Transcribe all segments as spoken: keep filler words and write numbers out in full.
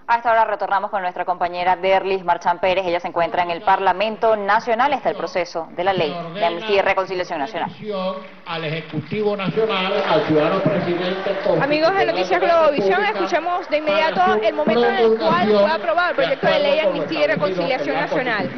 A esta hora retornamos con nuestra compañera Derlis Marchán Pérez. Ella se encuentra en el Parlamento Nacional. Está el proceso de la ley de amnistía y reconciliación nacional. Al Ejecutivo Nacional, al ciudadano presidente. Amigos de Noticias Globovisión, escuchemos de inmediato el momento en el cual fue aprobado el proyecto de ley de amnistía y reconciliación nacional.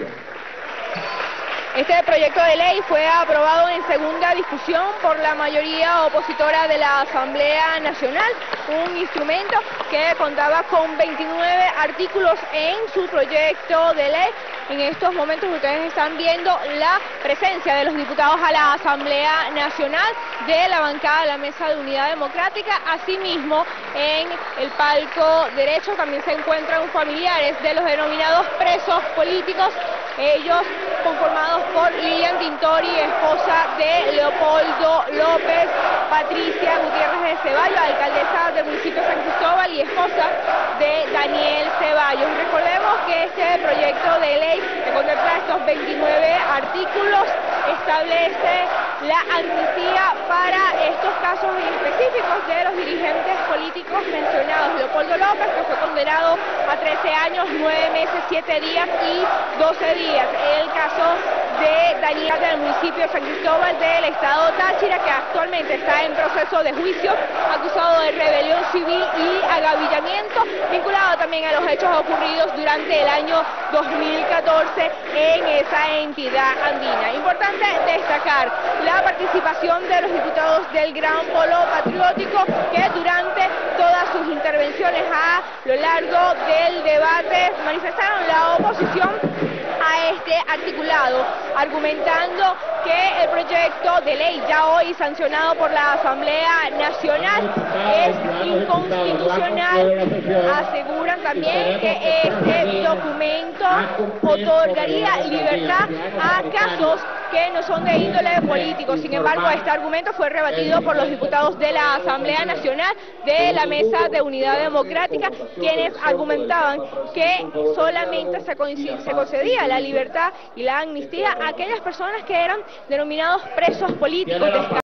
Este proyecto de ley fue aprobado en segunda discusión por la mayoría opositora de la Asamblea Nacional, un instrumento que contaba con veintinueve artículos en su proyecto de ley. En estos momentos ustedes están viendo la presencia de los diputados a la Asamblea Nacional de la bancada de la Mesa de Unidad Democrática. Asimismo, en el palco derecho también se encuentran familiares de los denominados presos políticos, ellos conformados por Lilian Tintori, esposa de Leopoldo López, Patricia Gutiérrez de Ceballos, alcaldesa del municipio de San Cristóbal y esposa de Daniel Ceballos. Recordemos que este proyecto de ley que contempla estos veintinueve artículos establece la amnistía para estos casos específicos de los dirigentes políticos mencionados. Leopoldo López, que fue condenado a trece años, nueve meses, siete días y doce días. El caso de Daniel del municipio de San Cristóbal del estado Táchira, que actualmente está en proceso de juicio, acusado de rebelión civil y agavillamiento, vinculado también a los hechos ocurridos durante el año dos mil catorce en esa entidad andina. Importante destacar la participación de los diputados del Gran Polo Patriótico, que durante todas sus intervenciones a lo largo del debate manifestaron la oposición a este articulado, argumentando que el proyecto de ley ya hoy sancionado por la Asamblea Nacional es inconstitucional. Aseguran también que este documento otorgaría libertad a casos que no son de índole político. Sin embargo, este argumento fue rebatido por los diputados de la Asamblea Nacional de la Mesa de Unidad Democrática, quienes argumentaban que solamente se concedía la libertad y la amnistía a aquellas personas que eran denominados presos políticos.